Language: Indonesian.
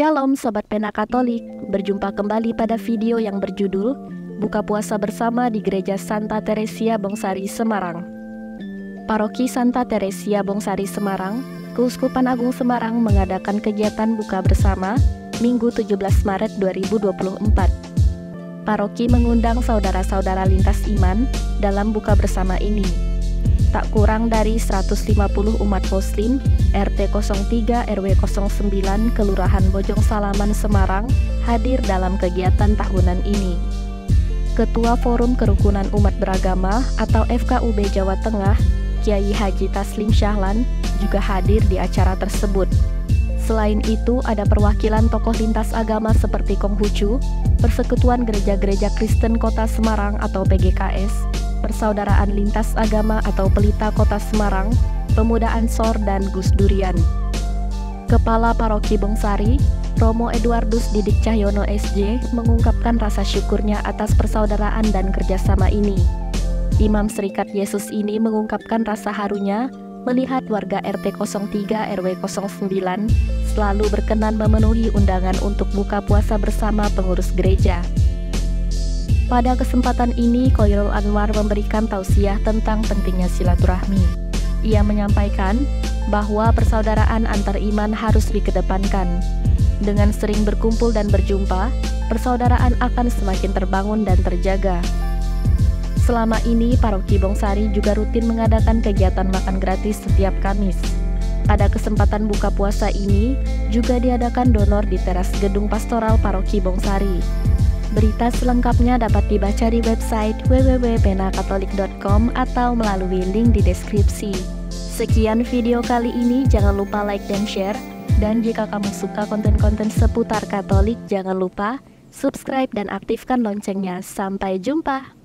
Shalom Sobat Pena Katolik, berjumpa kembali pada video yang berjudul Buka Puasa Bersama di Gereja Santa Teresia Bongsari Semarang. Paroki Santa Teresia Bongsari Semarang, Keuskupan Agung Semarang mengadakan kegiatan buka bersama Minggu 17 Maret 2024. Paroki mengundang saudara-saudara lintas iman dalam buka bersama ini. Tak kurang dari 150 umat Muslim RT 03 RW 09 Kelurahan Bojong Salaman Semarang hadir dalam kegiatan tahunan ini. Ketua Forum Kerukunan Umat Beragama atau FKUB Jawa Tengah, Kiai Haji Taslim Syahlan juga hadir di acara tersebut. Selain itu, ada perwakilan tokoh lintas agama seperti Konghucu, Persekutuan Gereja-Gereja Kristen Kota Semarang atau PGKS, Persaudaraan Lintas Agama atau Pelita Kota Semarang, Pemuda Ansor, dan Gus Durian. Kepala Paroki Bongsari, Romo Eduardus Didik Cahyono SJ, mengungkapkan rasa syukurnya atas persaudaraan dan kerjasama ini. Imam Serikat Yesus ini mengungkapkan rasa harunya melihat warga RT 03 RW 09 selalu berkenan memenuhi undangan untuk buka puasa bersama pengurus gereja. Pada kesempatan ini, Khoirul Anwar memberikan tausiah tentang pentingnya silaturahmi. Ia menyampaikan bahwa persaudaraan antar iman harus dikedepankan. Dengan sering berkumpul dan berjumpa, persaudaraan akan semakin terbangun dan terjaga. Selama ini, Paroki Bongsari juga rutin mengadakan kegiatan makan gratis setiap Kamis. Pada kesempatan buka puasa ini, juga diadakan donor di teras gedung pastoral Paroki Bongsari. Berita selengkapnya dapat dibaca di website www.penakatolik.com atau melalui link di deskripsi. Sekian video kali ini, jangan lupa like dan share. Dan jika kamu suka konten-konten seputar Katolik, jangan lupa subscribe dan aktifkan loncengnya. Sampai jumpa!